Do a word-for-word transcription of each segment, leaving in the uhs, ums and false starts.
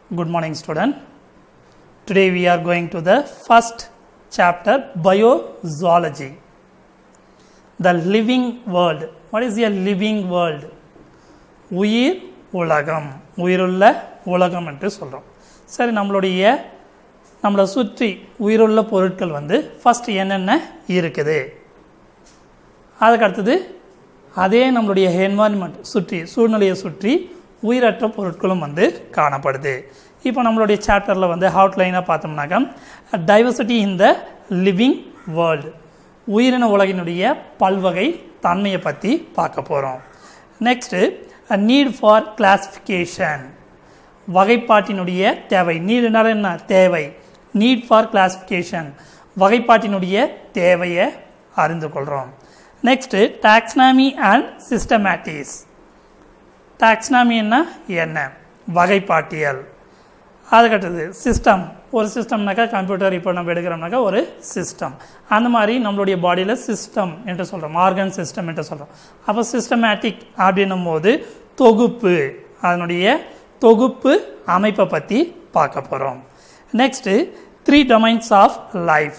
Good morning, student. Today we are going to the first chapter, biozoology. The living world. What is a living world? உயிர் உலகம், உயிருள்ள உலகம் என்று சொல்கிறோம். சரி, நம்மளுடைய நம்மளை சுற்றி உயிருள்ள பொருட்கள் வந்து ஃபஸ்ட் என்னென்ன இருக்குது, அதுக்கு அடுத்தது அதே நம்மளுடைய என்வாயன்மெண்ட் சுற்றி சூழ்நிலையை சுற்றி உயிரற்ற பொருட்களும் வந்து காணப்படுது. இப்போ நம்மளுடைய சாப்டரில் வந்து அவுட்லைனாக பார்த்தோம்னாக்கா diversity in the living world, உயிரின உலகினுடைய பல்வகை தன்மையை பற்றி பார்க்க போகிறோம். நெக்ஸ்ட்டு நீட் ஃபார் கிளாசிஃபிகேஷன், வகைப்பாட்டினுடைய தேவை. நீடுனால என்ன தேவை, நீட் ஃபார் கிளாசிஃபிகேஷன், வகைப்பாட்டினுடைய தேவையை அறிந்து கொள்கிறோம். Next taxonomy and systematics. டாக்ஸானமின்னா என்ன, வகைப்பாட்டியல். அதுக்கடுத்தது சிஸ்டம், ஒரு சிஸ்டம்னாக்கா கம்ப்யூட்டர் இப்போ நம்ம எடுக்கிறோம்னாக்கா ஒரு சிஸ்டம், அந்த மாதிரி நம்மளுடைய பாடியில் சிஸ்டம் என்று சொல்கிறோம், ஆர்கன் சிஸ்டம் என்று சொல்கிறோம். அப்போ சிஸ்டமேட்டிக் அப்படின்னும் போது தொகுப்பு, அதனுடைய தொகுப்பு அமைப்பை பற்றி பார்க்க போகிறோம். Next three domains of life,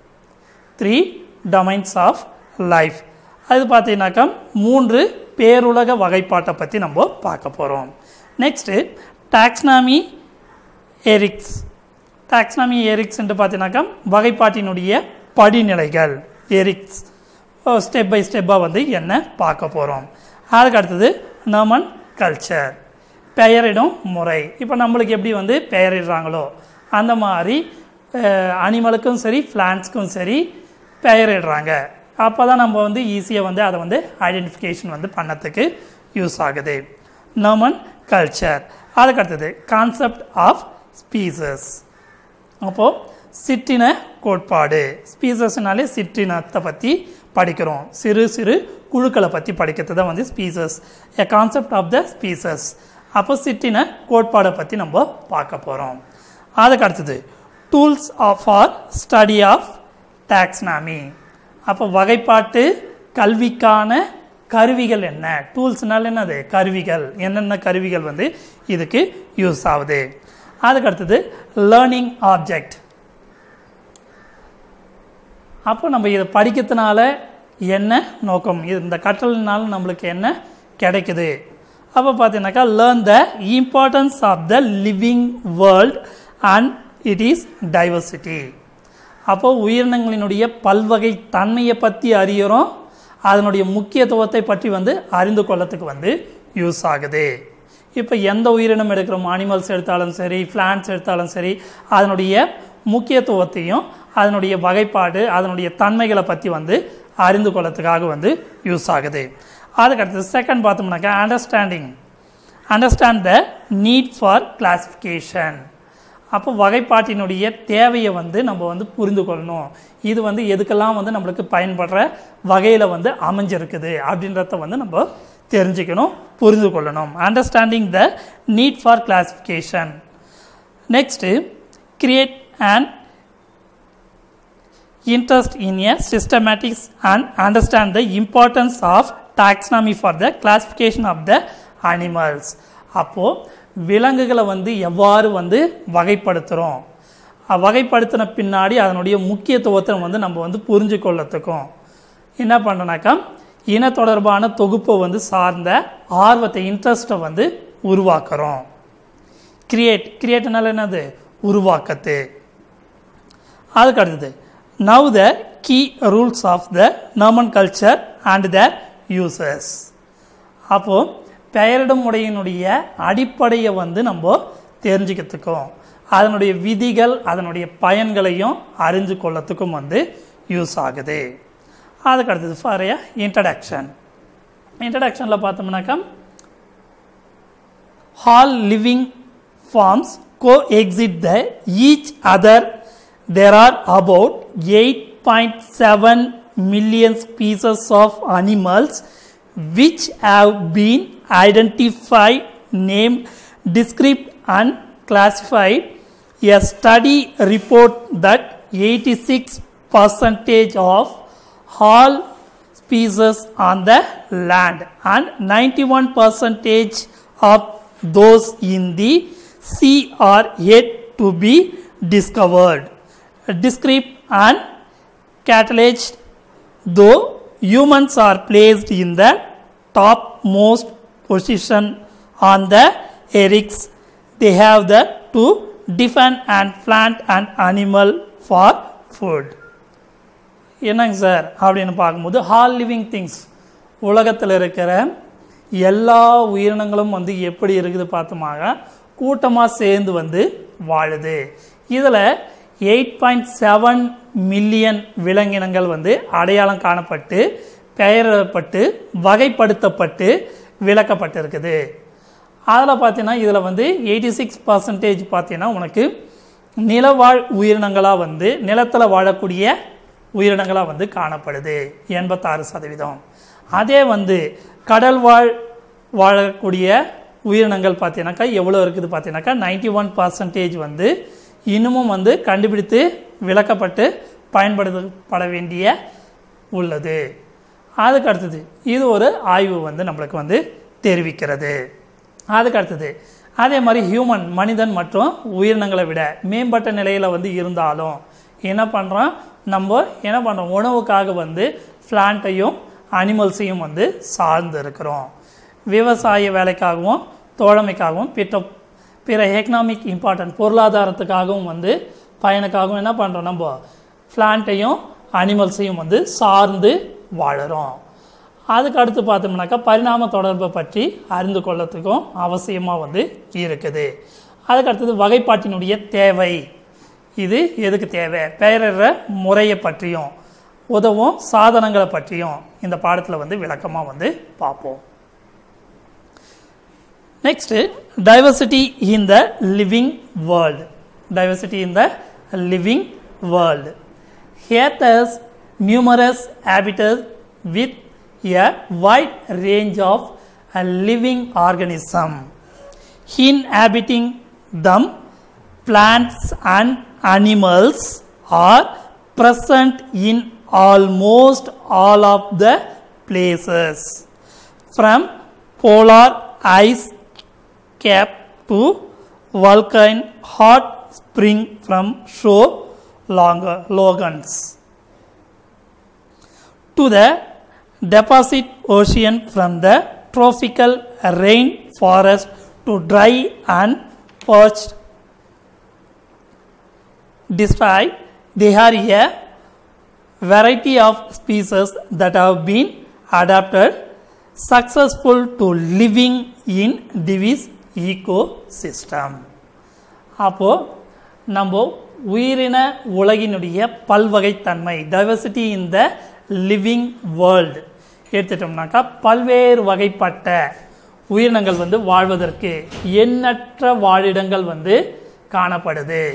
three domains of life. அது பார்த்தீங்கன்னாக்கா மூன்று பேருலக வகைப்பாட்டை பற்றி நம்ம பார்க்க போகிறோம். நெக்ஸ்ட்டு டாக்ஸானமி எரிக்ஸ். டாக்ஸானமி எரிக்ஸ் என்று பார்த்தீங்கன்னாக்கா வகைப்பாட்டினுடைய படிநிலைகள், எரிக்ஸ் ஸ்டெப் பை ஸ்டெப்பாக வந்து என்ன பார்க்க போகிறோம். அதுக்கு அடுத்தது நாமன் கல்ச்சர், பெயரிடும் முறை. இப்போ நம்மளுக்கு எப்படி வந்து பெயரிடுறாங்களோ அந்த மாதிரி அனிமலுக்கும் சரி பிளான்ட்ஸ்க்கும் சரி பெயரிடுறாங்க. அப்போ தான் நம்ம வந்து ஈஸியாக வந்து அதை வந்து ஐடென்டிஃபிகேஷன் வந்து பண்ணத்துக்கு யூஸ் ஆகுது. Nomenclature. அதுக்கு அடுத்தது கான்செப்ட் ஆஃப் ஸ்பீசஸ். அப்போது சிற்றின கோட்பாடு, ஸ்பீசஸ்னாலே சிற்றினத்தை பற்றி படிக்கிறோம், சிறு சிறு குழுக்களை பற்றி படிக்கிறது தான் வந்து species, a concept of the species. அப்போ சிற்றின கோட்பாடை பற்றி நம்ம பார்க்க போகிறோம். அதுக்கு அடுத்தது tools of for study of taxonomy. அப்போ வகைப்பாட்டு கல்விக்கான கருவிகள் என்ன, டூல்ஸ்னால என்னது கருவிகள், என்னென்ன கருவிகள் வந்து இதுக்கு யூஸ் ஆகுது. அதுக்கு அடுத்தது லேர்னிங் ஆப்ஜெக்ட். அப்போ நம்ம இதை படிக்கிறதுனால என்ன நோக்கம், இந்த கற்றலினால நம்மளுக்கு என்ன கிடைக்குது. அப்போ பார்த்தீங்கன்னாக்கா learn the importance of the living world and it is diversity. அப்போது உயிரினங்களினுடைய பல்வகை தன்மையை பற்றி அறிகிறோம், அதனுடைய முக்கியத்துவத்தை பற்றி வந்து அறிந்து கொள்ளத்துக்கு வந்து யூஸ் ஆகுது. இப்போ எந்த உயிரினம் எடுக்கிறோம், அனிமல்ஸ் எடுத்தாலும் சரி பிளான்ட்ஸ் எடுத்தாலும் சரி, அதனுடைய முக்கியத்துவத்தையும் அதனுடைய வகைப்பாடு அதனுடைய தன்மைகளை பற்றி வந்து அறிந்து கொள்ளத்துக்காக வந்து யூஸ் ஆகுது. அதுக்கடுத்து செகண்ட் பார்த்தோம்னாக்கா understanding, understand the need for classification. அப்போ வகைப்பாட்டினுடைய தேவையை வந்து நம்ம வந்து புரிந்து கொள்ளணும், இது வந்து எதுக்கெல்லாம் வந்து நம்மளுக்கு பயன்படுற வகையில் வந்து அமைஞ்சிருக்குது அப்படின்றத வந்து நம்ம தெரிஞ்சுக்கணும், புரிந்து கொள்ளணும். Understanding the need for classification. Next create and interest in a systematics and understand the importance of taxonomy for the classification of the animals. அப்போது விலங்குகளை வந்து எவ்வாறு வந்து வகைப்படுத்துகிறோம், வகைப்படுத்தின பின்னாடி அதனுடைய முக்கியத்துவத்தை வந்து நம்ம வந்து புரிஞ்சு கொள்ளத்துக்கும் என்ன பண்ணுறோன்னாக்கா இன தொடர்பான தொகுப்பை வந்து சார்ந்த ஆர்வத்தை, இன்ட்ரெஸ்ட்டை வந்து உருவாக்குறோம். கிரியேட், கிரியேட்னால என்னது உருவாக்கத்து. அதுக்கு அடுத்தது now the key rules of the nomenclature and the uses. அப்போது பெயரிடும் முறையினுடைய அடிப்படையை வந்து நம்ம தெரிஞ்சுக்கிறதுக்கும் அதனுடைய விதிகள் அதனுடைய பயன்களையும் அறிஞ்சு கொள்ளத்துக்கும் வந்து யூஸ் ஆகுது. அதுக்கு அடுத்தது ஃபார் எ இன்ட்ரடக்ஷன். இன்ட்ரடக்ஷனில் பார்த்தோம்னாக்கா all living forms coexist the each other. There are about eight point seven million species of animals which have been identified, named, described and classified. A study report that eighty-six percent of all species on the land and ninety-one percent of those in the see are yet to be discovered. Described and cataloged, though humans are placed in the topmost position on the hierarchy, they have the to defend and plant and animal for food. என்னங்க sir அப்படின்னு பார்க்கும்போது all living things, உலகத்தில் இருக்கிற எல்லா உயிரினங்களும் வந்து எப்படி இருக்குது பார்த்தோமாக கூட்டமாக சேர்ந்து வந்து வாழுது. இதில் எயிட் பாயிண்ட் செவன் மில்லியன் விலங்கினங்கள் வந்து அடையாளம் காணப்பட்டு பெயரிடப்பட்டு வகைப்படுத்தப்பட்டு விளக்கப்பட்டிருக்குது. அதில் பார்த்தீங்கன்னா இதில் வந்து எயிட்டி சிக்ஸ் பர்சன்டேஜ் பார்த்தீங்கன்னா உனக்கு நிலவாழ் உயிரினங்களாக வந்து நிலத்தில் வாழக்கூடிய உயிரினங்களாக வந்து காணப்படுது, எண்பத்தாறு சதவீதம். அதே வந்து கடல் வாழ் வாழக்கூடிய உயிரினங்கள் பார்த்தீங்கன்னாக்கா எவ்வளோ இருக்குது பார்த்தீங்கன்னாக்கா நைன்டி ஒன் பர்சன்டேஜ் வந்து இன்னமும் வந்து கண்டுபிடித்து விளக்கப்பட்டு பயன்படுத்தப்பட வேண்டிய உள்ளது. அதுக்கு அடுத்தது இது ஒரு ஆய்வு வந்து நம்மளுக்கு வந்து தெரிவிக்கிறது. அதுக்கு அடுத்தது அதே மாதிரி ஹியூமன் மனிதன் மற்றும் உயிரினங்களை விட மேம்பட்ட நிலையில் வந்து இருந்தாலும் என்ன பண்ணுறோம், நம்ம என்ன பண்ணுறோம், உணவுக்காக வந்து பிளான்ட்டையும் அனிமல்ஸையும் வந்து சார்ந்து இருக்கிறோம். விவசாய வேலைக்காகவும் தோழமைக்காகவும் பிற பிற எக்கனாமிக் இம்பார்ட்டன்ட் பொருளாதாரத்துக்காகவும் வந்து பயனுக்காகவும் என்ன பண்ணுறோம், நம்ம பிளான்ட்டையும் அனிமல்ஸையும் வந்து சார்ந்து வாழறோம். அதுக்கு அடுத்து பார்த்தோம்னாக்கா பரிணாம தொடர்பை பற்றி அறிந்து கொள்ளத்துக்கும் அவசியமாக வந்து இருக்குது. அதுக்கு அடுத்தது வகைப்பாட்டினுடைய தேவை, இது எதுக்கு தேவை, பெயரிடுற முறையை பற்றியும் உதவும் சாதனங்களை பற்றியும் இந்த பாடத்தில் வந்து விளக்கமாக வந்து பார்ப்போம். Next diversity in the living world. Diversity in the living world. Here there's numerous habitats with a wide range of a living organism. Inhabiting them, plants and animals are present in almost all of the places, from polar ice cap to volcano hot spring from shore logans to the deposit ocean, from the tropical rain forest to dry and parched desert. There are a variety of species that have been adapted successful to living in this ecosystem. அப்போ நம்ம உயிரின உலகினுடைய பல்வகைத்தன்மை diversity in the living world எடுத்துட்டோம்னாக்கா பல்வேறு வகைப்பட்ட உயிரினங்கள் வந்து வாழ்வதற்கு எண்ணற்ற வாழிடங்கள் வந்து காணப்படுது.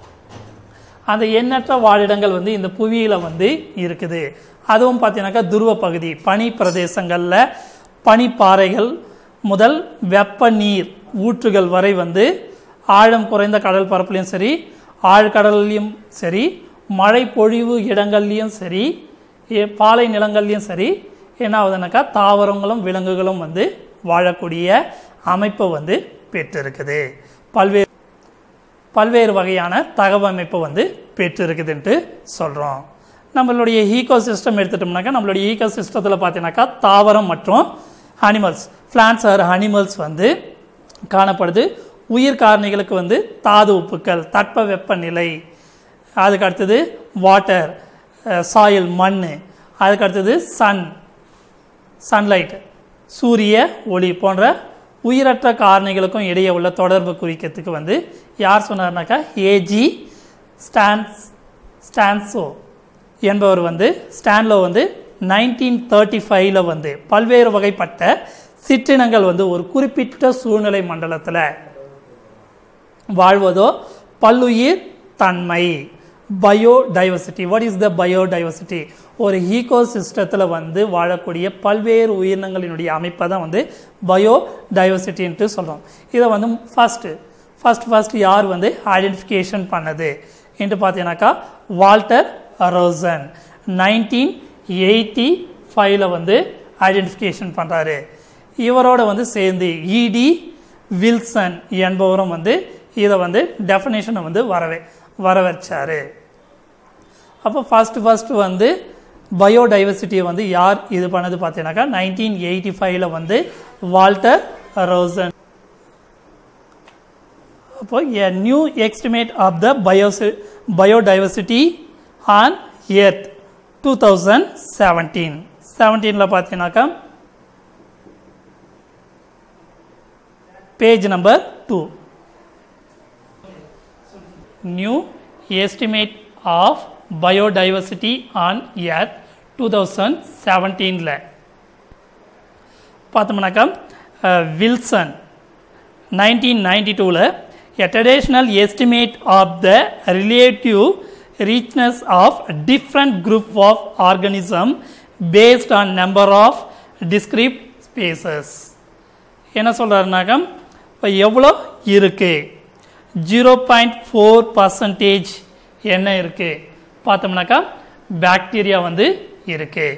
அந்த எண்ணற்ற வாழிடங்கள் வந்து இந்த புவியில் வந்து இருக்குது. அதுவும் பார்த்தீங்கன்னாக்கா துருவ பகுதி பனி பிரதேசங்களில் பனிப்பாறைகள் முதல் வெப்ப நீர் ஊற்றுகள் வரை வந்து ஆழம் குறைந்த கடல் பரப்புலையும் சரி, ஆழ்கடல்லையும் சரி, மழை பொழிவு இடங்கள்லையும் சரி, பாலை நிலங்கள்லையும் சரி என்ன ஆகுதுனாக்கா தாவரங்களும் விலங்குகளும் வந்து வாழக்கூடிய அமைப்பை வந்து பெற்றிருக்குது. பல்வேறு பல்வேறு வகையான தகவமைப்பை வந்து பெற்றிருக்குதுன்ட்டு சொல்கிறோம். நம்மளுடைய ஈகோ சிஸ்டம் எடுத்துட்டோம்னாக்கா நம்மளுடைய ஈகோ சிஸ்டத்தில் பார்த்தீங்கன்னாக்கா தாவரம் மற்றும் அனிமல்ஸ், பிளான்ட்ஸ் ஆர் அனிமல்ஸ் வந்து காணப்படுது. உயிர் காரணிகளுக்கு வந்து தாது உப்புக்கள், தட்ப வெப்பநிலை, அதுக்கு அடுத்தது வாட்டர், சாயில் மண், அதுக்கு அடுத்தது சன் சன்லைட் சூரிய ஒளி போன்ற உயிரற்ற காரணிகளுக்கும் இடையே உள்ள தொடர்பு குறிக்கிறதுக்கு வந்து யார் சொன்னார்னாக்கா ஏஜி ஸ்டான்ஸ் ஸ்டான்சோ என்பவர் வந்து ஸ்டான்லோ வந்து நைன்டீன் தேர்ட்டி ஃபைவ்ல வந்து பல்வேறு வகைப்பட்ட சிற்றினங்கள் வந்து ஒரு குறிப்பிட்ட சூழ்நிலை மண்டலத்தில் வாழ்வதோ பல்லுயிர் தன்மை, biodiversity. What is the biodiversity? ஒரு ஈகோ சிஸ்டத்தில் வந்து வாழக்கூடிய பல்வேறு உயிரினங்களினுடைய அமைப்பை தான் வந்து பயோடைவர்சிட்டின்ட்டு சொல்கிறோம். இதை வந்து ஃபஸ்ட்டு ஃபஸ்ட் ஃபஸ்ட் யார் வந்து ஐடென்டிஃபிகேஷன் பண்ணது என்று பார்த்தீங்கன்னாக்கா வால்டர் ரோசன் நைன்டீன் எயிட்டி ஃபைவ்ல வந்து ஐடென்டிஃபிகேஷன் பண்ணுறாரு. இவரோட வந்து சேர்ந்து இடி வில்சன் என்பவரும் வந்து இதை வந்து டெஃபினேஷனை வந்து வரவே வர வச்சார். அப்போ ஃபஸ்ட்டு ஃபஸ்ட்டு வந்து பயோடைவர்சிட்டியை வந்து யார் இது பண்ணது பார்த்தீங்கன்னாக்கா நைன்டீன் எயிட்டி ஃபைவ்ல வந்து வால்டர் ரோசன். அப்போ a new estimate of the பயோசி biodiversity on earth two thousand seventeen செவன்டீனில் பார்த்தீங்கன்னாக்கா page number two, new estimate of biodiversity on earth two thousand செவன்டீனில் பார்த்தோம்னாக்கா வில்சன் நைன்டீன் நைன்டி டூவில் a traditional estimate of the relative richness of different group of organism based on number of discrete species. என்ன சொல்கிறாருனாக்கா இப்போ எவ்வளோ இருக்குது, zero point four percentage என்ன இருக்குது பார்த்தோம்னாக்கா பாக்டீரியா வந்து இருக்குது.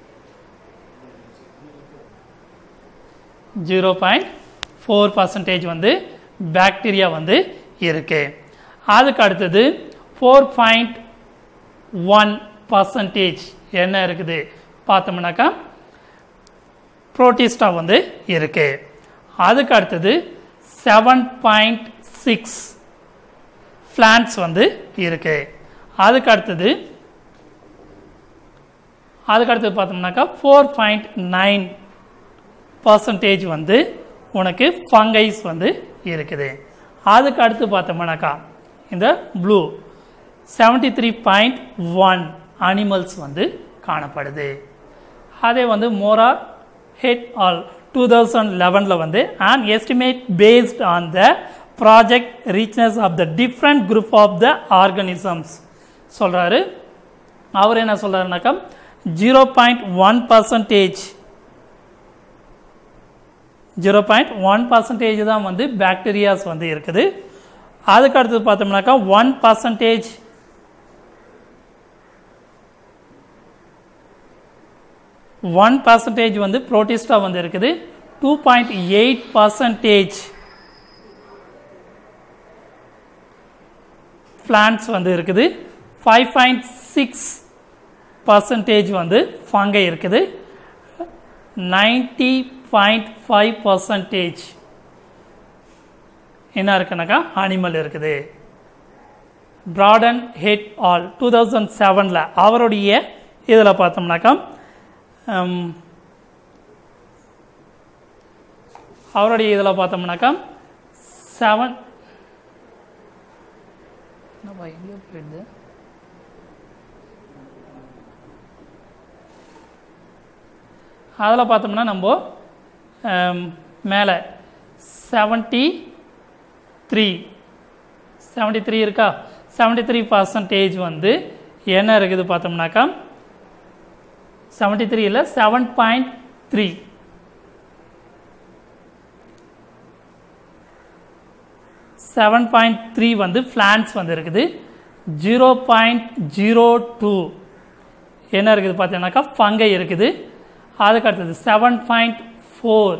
ஜீரோ பாயிண்ட் ஃபோர் பர்சன்டேஜ் வந்து பாக்டீரியா வந்து இருக்கு. அதுக்கு அடுத்தது ஃபோர் பாயிண்ட் ஒன் பர்சன்டேஜ் என்ன இருக்குது பார்த்தோம்னாக்கா புரோட்டிஸ்டா வந்து இருக்கு. அதுக்கு அடுத்தது செவன் பாயிண்ட் சிக்ஸ் பிளான்ட்ஸ் வந்து இருக்கு. அதுக்கு அடுத்தது அதுக்கு அடுத்தது பார்த்தோம்னாக்கா ஃபோர் பாயிண்ட் நைன் பர்சன்டேஜ் வந்து உனக்கு ஃபங்கைஸ் வந்து இருக்குது. அதுக்கு அடுத்து பார்த்தோம்னாக்கா இந்த blue seventy three point one animals வந்து காணப்படுது. அதே வந்து Mora et al two thousand லெவனில் வந்து and estimate based on the project richness of the different group of the organisms சொல்கிறாரு. அவர் என்ன சொல்கிறாருனாக்கா zero point one percentage zero point one percentage தான் வந்து பாக்டீரியாஸ் வந்து இருக்குது. அதுக்கு அடுத்தது பார்த்தோம்னாக்கா ஒன் பர்சன்டேஜ் ஒன் பர்சன்டேஜ் வந்து புரோட்டிஸ்டா வந்து இருக்குது. Two point eight percentage plants வந்து இருக்குது. ஃபைவ் பாயிண்ட் சிக்ஸ் பர்சன்டேஜ் வந்து ஃபங்கை இருக்குது. நைன்டி பாயிண்ட் ஃபைவ் பர்சன்டேஜ் என்ன இருக்குனாக்கா அனிமல் இருக்குது. Braden et al two thousand செவனில் அவருடைய இதில் பார்த்தோம்னாக்கா அவருடைய இதில் பார்த்தோம்னாக்கா செவன் எங்கேயோ போயிடுது அதில் பார்த்தோம்னா நம்ம மேலே செவன்ட்டி த்ரீ செவன்ட்டி த்ரீ இருக்கா செவன்ட்டி த்ரீ பர்சன்டேஜ் வந்து என்ன இருக்குது பார்த்தோம்னாக்கா செவன்ட்டி த்ரீ இல்லை seven point three seven point three வந்து பிளான்ட்ஸ் வந்து இருக்குது. ஜீரோ பாயிண்ட் ஜீரோ டூ என்ன இருக்குது பார்த்தீங்கன்னாக்கா ஃபங்கை இருக்குது. அதுக்கு அடுத்தது செவன் பாயிண்ட் ஃபோர்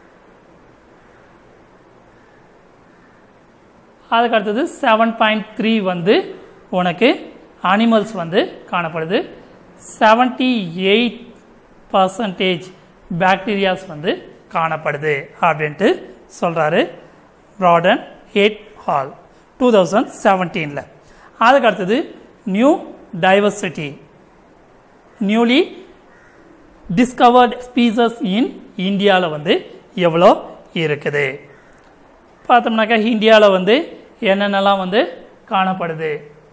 அதுக்கு அடுத்தது செவன் பாயிண்ட் த்ரீ வந்து உனக்கு அனிமல்ஸ் வந்து காணப்படுது. செவன்டி எயிட் பர்சன்டேஜ் பாக்டீரியாஸ் வந்து காணப்படுது அப்படின்ட்டு சொல்கிறாரு Braden et al two thousand செவன்டீனில். அதுக்கு அடுத்தது new diversity newly discovered species in இந்தியாவில் வந்து எவ்வளோ இருக்குது பார்த்தோம்னாக்கா இந்தியாவில் வந்து என்னென்னலாம் வந்து காணப்படுது.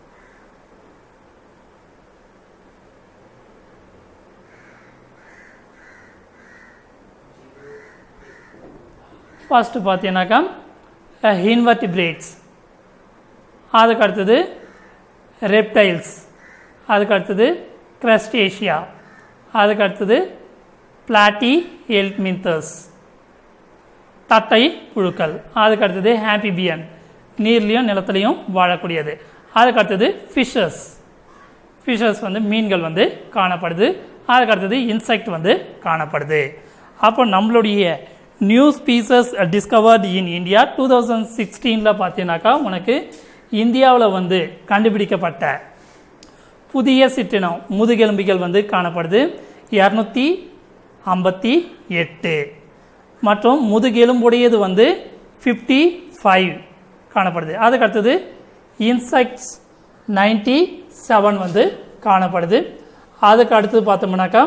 ஃபர்ஸ்ட் பார்த்தீங்கன்னாக்கா இன்வெர்டிபிரேட்ஸ், அதுக்கு அடுத்தது ரெப்டைல்ஸ், அதுக்கு அடுத்தது கிரஸ்டேஷியா, அதுக்கு அடுத்தது பிளாட்டி எல்மின்தஸ் தட்டை புழுக்கள், அதுக்கு அடுத்தது ஆம்பிபியன் நீர்லையும் நிலத்துலையும் வாழக்கூடியது, அதுக்கு அடுத்தது ஃபிஷஸ் ஃபிஷஸ் வந்து மீன்கள் வந்து காணப்படுது, அதுக்கு அடுத்தது இன்செக்ட் வந்து காணப்படுது. அப்போ நம்மளுடைய new species discovered in India two thousand சிக்ஸ்டீனில் பார்த்தீங்கன்னாக்கா உனக்கு இந்தியாவில் வந்து கண்டுபிடிக்கப்பட்ட புதிய சிற்றினம் முதுகெலும்பிகள் வந்து காணப்படுது இரநூத்தி ஐம்பத்தி எட்டு மற்றும் முதுகெலும்புடையது வந்து ஃபிஃப்டி ஃபைவ் காணப்படுது. அதுக்கு அடுத்தது இன்செக்ட்ஸ் நைன்டி செவன் வந்து காணப்படுது. அதுக்கு அடுத்தது பார்த்தோம்னாக்கா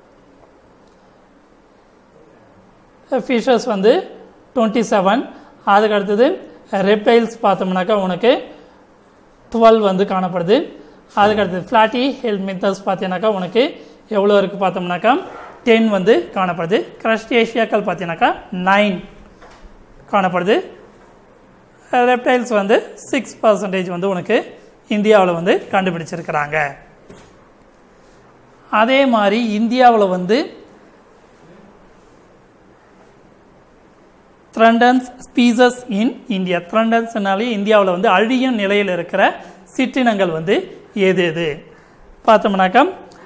ஃபிஷஸ் வந்து டுவெண்ட்டி செவன். அதுக்கு அடுத்தது ரெப்டைல்ஸ் பார்த்தோம்னாக்கா உனக்கு டுவெல் வந்து காணப்படுது. அதுக்கு அடுத்தது ஃப்ளாட்டி ஹெல்மித்தஸ் பார்த்தீங்கன்னாக்கா உனக்கு எவ்வளோ இருக்குது பார்த்தோம்னாக்கா டென் வந்து காணப்படுது. கிரஸ்டேஷியாக்கள் பார்த்தீங்கன்னாக்கா நைன் காணப்படுது. ரெப்டைல்ஸ் வந்து சிக்ஸ் பர்சன்டேஜ் வந்து உனக்கு இந்தியாவில் வந்து கண்டுபிடிச்சிருக்கிறாங்க. அதே மாதிரி இந்தியாவில் வந்து த்ரண்டன்ஸ் ஸ்பீசஸ் இன் இந்தியா. த்ரண்டன்ஸ்னாலே இந்தியாவில் வந்து அழியும் நிலையில் இருக்கிற சிற்றினங்கள் வந்து எது எது பார்த்தோம்னாக்கா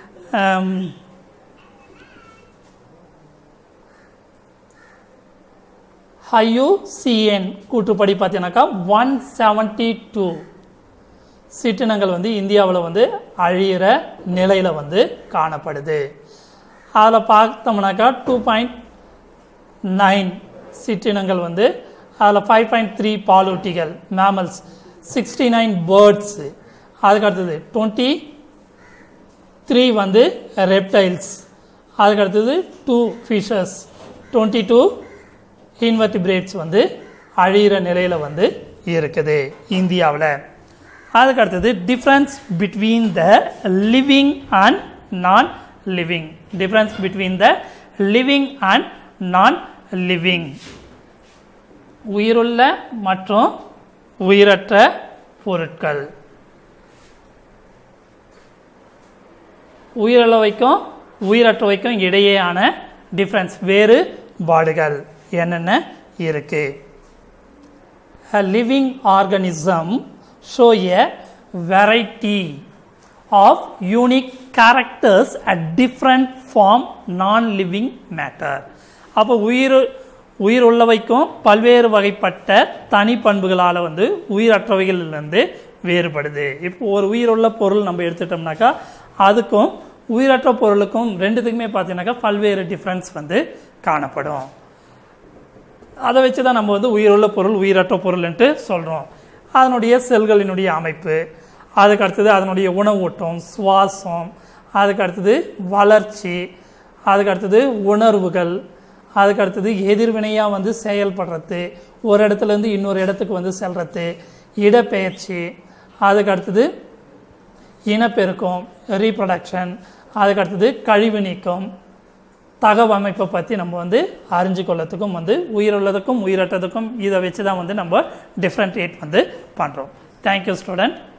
ஐயூசிஎன் கூற்றுப்படி பார்த்தீங்கன்னாக்கா ஒன் செவன்டி டூ சிற்றினங்கள் வந்து இந்தியாவில் வந்து அழியிற நிலையில் வந்து காணப்படுது. அதில் பார்த்தோம்னாக்கா டூ பாயிண்ட் நைன் சிற்றினங்கள் வந்து அதில் ஃபைவ் பாயிண்ட் த்ரீ பாலூட்டிகள் மேமல்ஸ், சிக்ஸ்டி நைன் பேர்ட்ஸு, அதுக்கு அடுத்தது டுவெண்ட்டி த்ரீ வந்து ரெப்டைல்ஸ், அதுக்கு அடுத்தது two fishes, twenty two invertebrates வந்து அழியிற நிலையில் வந்து இருக்குது இந்தியாவில். அதுக்கு அடுத்தது difference between the living and non living. Difference between the living and non living. உயிருள்ள மற்றும் உயிரற்ற பொருட்கள். உயிருள்ளவைக்கும் உயிரற்றவைக்கும் இடையேயான டிஃப்ரென்ஸ் வேறுபாடுகள் என்னென்ன இருக்கு? A living organism show a variety of unique characters at different from non-living matter. அப்போ உயிர் உயிருள்ளவைக்கும் பல்வேறு வகைப்பட்ட தனி பண்புகளால் வந்து உயிரற்றவைகளிலிருந்து வேறுபடுது. இப்போ ஒரு உயிருள்ள பொருள் நம்ம எடுத்துட்டோம்னாக்கா அதுக்கும் உயிரற்ற பொருளுக்கும் ரெண்டுத்துக்குமே பார்த்தீங்கன்னாக்கா பல்வேறு டிஃப்ரென்ஸ் வந்து காணப்படும். அதை வச்சு தான் நம்ம வந்து உயிருள்ள பொருள் உயிரற்ற பொருள்ன்ட்டு சொல்கிறோம். அதனுடைய செல்களினுடைய அமைப்பு, அதுக்கு அடுத்தது அதனுடைய உணவூட்டம், சுவாசம், அதுக்கு அடுத்தது வளர்ச்சி, அதுக்கு அடுத்தது உணர்வுகள், அதுக்கு அடுத்தது எதிர்வினையாக வந்து செயல்படுறது, ஒரு இடத்துலேருந்து இன்னொரு இடத்துக்கு வந்து செல்றது, இடப்பெயர்ச்சி, அதுக்கு அடுத்தது இனப்பெருக்கம் ரீப்ரொடக்ஷன், அதுக்கு அடுத்தது கழிவு நீக்கம், தகவமைப்பை பற்றி நம்ம வந்து அறிஞ்சு கொள்ளத்துக்கும் வந்து உயிருள்ளதுக்கும் உயிரற்றதுக்கும் இதை வச்சு தான் வந்து நம்ம டிஃப்ரெண்ட்ரேட் வந்து பண்ணுறோம். Thank you student.